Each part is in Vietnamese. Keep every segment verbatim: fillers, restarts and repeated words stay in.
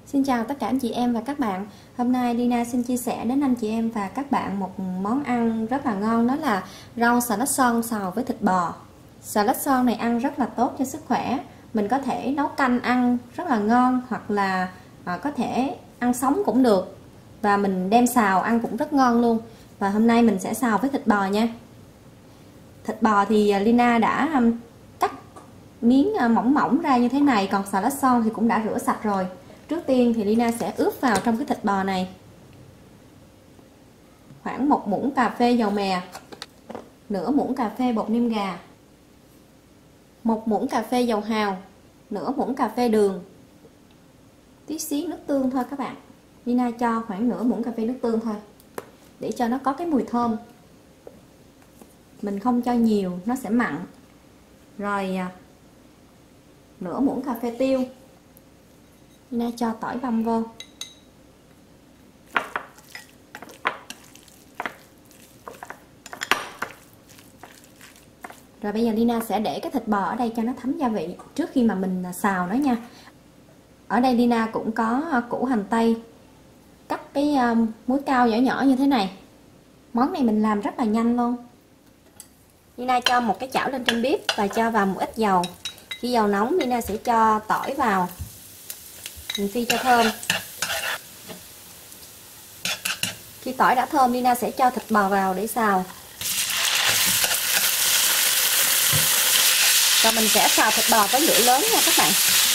Xin chào tất cả anh chị em và các bạn. Hôm nay Lina xin chia sẻ đến anh chị em và các bạn một món ăn rất là ngon, đó là rau xà lách son xào với thịt bò. Xà lách son này ăn rất là tốt cho sức khỏe. Mình có thể nấu canh ăn rất là ngon, hoặc là à, có thể ăn sống cũng được. Và mình đem xào ăn cũng rất ngon luôn. Và hôm nay mình sẽ xào với thịt bò nha. Thịt bò thì Lina đã cắt miếng mỏng mỏng ra như thế này, còn xà lách son thì cũng đã rửa sạch rồi. Trước tiên thì Lina sẽ ướp vào trong cái thịt bò này khoảng một muỗng cà phê dầu mè, nửa muỗng cà phê bột nêm gà, một muỗng cà phê dầu hào, nửa muỗng cà phê đường, tí xíu nước tương thôi các bạn. Lina cho khoảng nửa muỗng cà phê nước tương thôi để cho nó có cái mùi thơm. Mình không cho nhiều, nó sẽ mặn. Rồi nửa muỗng cà phê tiêu. Lina cho tỏi băm vô. Rồi bây giờ Lina sẽ để cái thịt bò ở đây cho nó thấm gia vị trước khi mà mình xào nó nha. Ở đây Lina cũng có củ hành tây cắt cái múi cao nhỏ nhỏ như thế này. Món này mình làm rất là nhanh luôn. Lina cho một cái chảo lên trên bếp và cho vào một ít dầu. Khi dầu nóng, Lina sẽ cho tỏi vào. Mình phi cho thơm. Khi tỏi đã thơm, Lina sẽ cho thịt bò vào để xào. Và mình sẽ xào thịt bò với lửa lớn nha các bạn.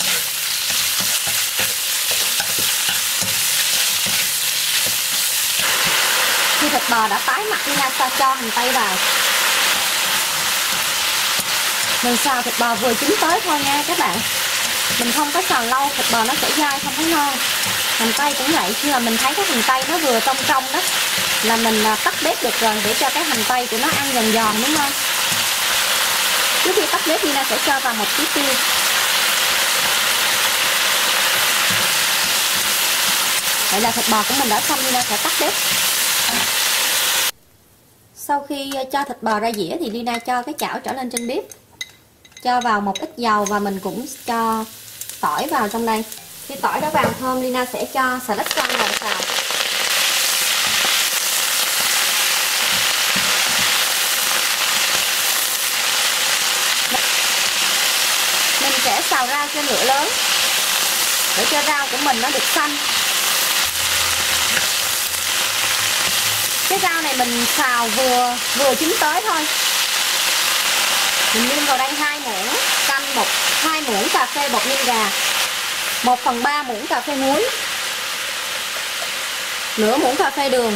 Khi thịt bò đã tái mặt, Lina sẽ cho hành tây vào. Mình xào thịt bò vừa chín tới thôi nha các bạn. Mình không có xào lâu, thịt bò nó sẽ dai không có ngon. Hành tây cũng vậy, khi mà mình thấy cái hành tây nó vừa trong trong đó là mình tắt bếp được rồi, để cho cái hành tây của nó ăn giòn giòn đúng không? Trước khi tắt bếp, Lina sẽ cho vào một tí tiêu. Vậy là thịt bò của mình đã xong, Lina sẽ tắt bếp. Sau khi cho thịt bò ra dĩa thì Lina cho cái chảo trở lên trên bếp, cho vào một ít dầu và mình cũng cho tỏi vào trong đây. Khi tỏi đã vàng thơm, Lina sẽ cho xà lách son vào xào. Mình sẽ xào rau trên lửa lớn để cho rau của mình nó được xanh. Cái rau này mình xào vừa vừa chín tới thôi. Mình nêm vào đây hai muỗng canh, một hai muỗng cà phê bột nêm gà, một phần ba muỗng cà phê muối, nửa muỗng cà phê đường.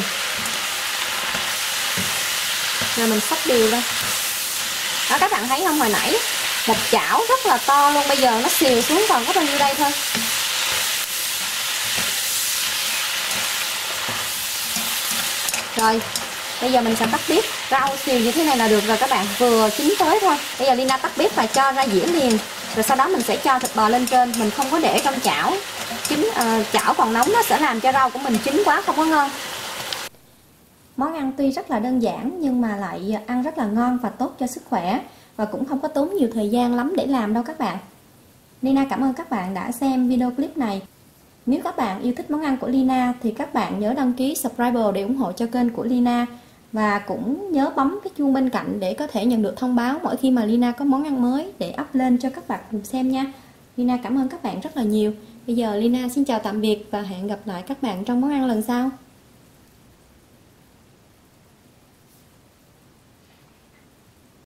Rồi mình xóc đều lên. Đó, các bạn thấy không, hồi nãy một chảo rất là to luôn, bây giờ nó xìu xuống còn có bao nhiêu đây thôi. Rồi bây giờ mình sẽ tắt bếp. Rau xìu như thế này là được rồi các bạn, vừa chín tới thôi. Bây giờ Lina tắt bếp và cho ra dĩa liền. Rồi sau đó mình sẽ cho thịt bò lên trên. Mình không có để trong chảo chín, uh, chảo còn nóng nó sẽ làm cho rau của mình chín quá không có ngon. Món ăn tuy rất là đơn giản nhưng mà lại ăn rất là ngon và tốt cho sức khỏe, và cũng không có tốn nhiều thời gian lắm để làm đâu các bạn. Lina cảm ơn các bạn đã xem video clip này. Nếu các bạn yêu thích món ăn của Lina thì các bạn nhớ đăng ký subscribe để ủng hộ cho kênh của Lina. Và cũng nhớ bấm cái chuông bên cạnh để có thể nhận được thông báo mỗi khi mà Lina có món ăn mới để up lên cho các bạn cùng xem nha. Lina cảm ơn các bạn rất là nhiều. Bây giờ Lina xin chào tạm biệt và hẹn gặp lại các bạn trong món ăn lần sau.